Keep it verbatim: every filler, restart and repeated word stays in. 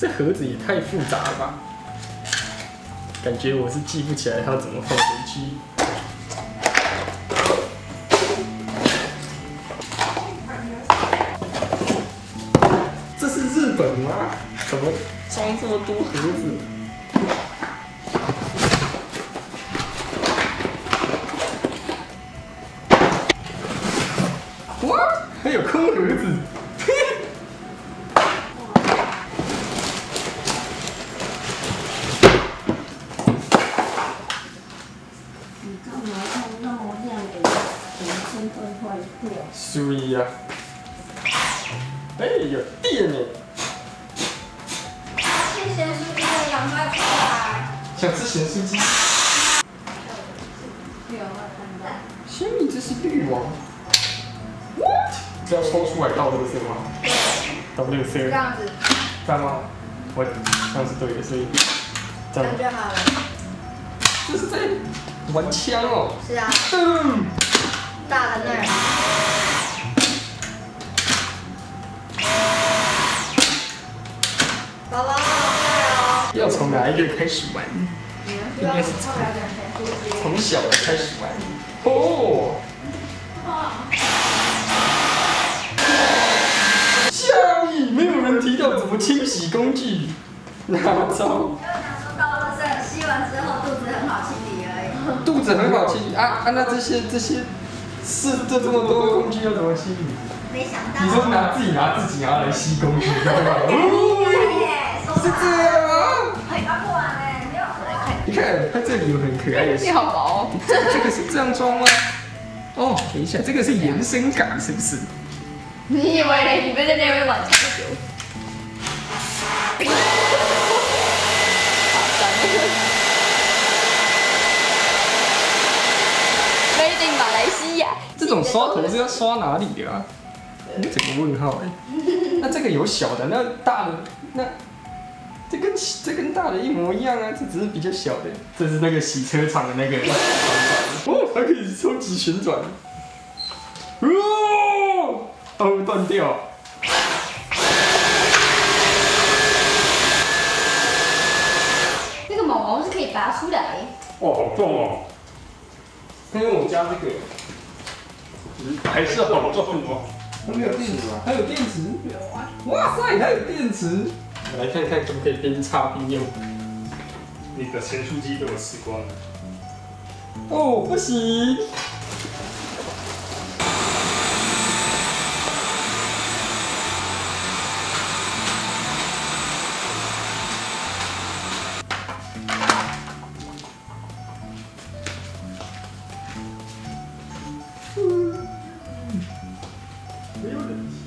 这盒子也太复杂了吧？感觉我是记不起来它要怎么放回去。这是日本吗？怎么装这么多盒子？哇，还有空盒子！ 你干嘛用那么亮的怎么先会坏掉？ 注意呀！哎，有电呢！ 这咸酥鸡的赶快出来！ 想吃咸酥鸡？ 有没有看到？ 鲜米这是滤网 ？What？ 这要抽出来倒垃圾吗？倒垃圾？ 这样子。 这样吗？我这样是对的，所以这样就好了。 这是在玩枪哦。 是啊。 嗯。 大的那儿。宝宝，加油！ 要从哪一个开始玩？应该是从从小的开始玩。哦。下一，没有人提到怎么清洗工具，哪招？ 就想说到垃圾吸完之后肚子很好清理而已。 肚子很好清理啊啊！那这些这些是这这么多工具要怎么清理？ 没想到。 你说拿自己拿自己拿来吸工具，对吧？是这样吗？ 很刚过完嘞，没有。 你看它这里有很可爱的。 你好薄。 这这个是这样装吗？哦，等一下，这个是延伸杆是不是？ 你以为嘞？你们在那边玩长久？Made in 马来西亚。 这种刷头是要刷哪里的啊？我整个问号哎。那这个有小的，那大的那。这跟这跟大的一模一样啊，这只是比较小的。这是那个洗车场的那个哦，还可以超级旋转。哦，它会不会断掉？ 那个毛毛是可以拔出来。 哇，好重哦！因为我家这个还是好重哦。它没有电池吗？还有电池？哇塞，还有电池！来看看可不可以边插边用。 你的咸酥鸡被我吃光了。 哦，不行。没有冷气。